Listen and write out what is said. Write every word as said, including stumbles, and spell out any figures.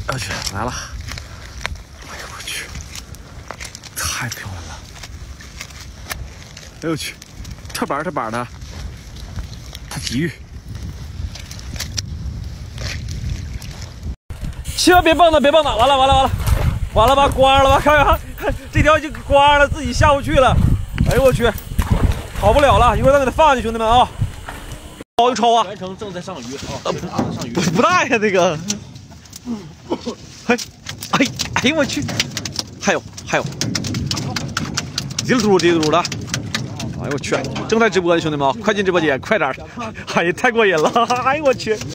我去，来了！哎呦我去，太漂亮了！哎呦我去，特板特板的，它鲫鱼。千万别蹦跶，别蹦跶！完了完了完了，完了吧，光了吧？看看，这条已经光了，自己下不去了。哎呦我去，跑不了了，一会儿咱给它放下去，兄弟们啊！超就超啊！ 全程正在上鱼啊，正在上鱼。 不不大呀，这个。哎，哎，哎呦我去！还有还有，一溜嘟一溜嘟的。哎呦我去！正在直播的兄弟们啊，快进直播间，快点！哎呀，太过瘾了！哎呦我去！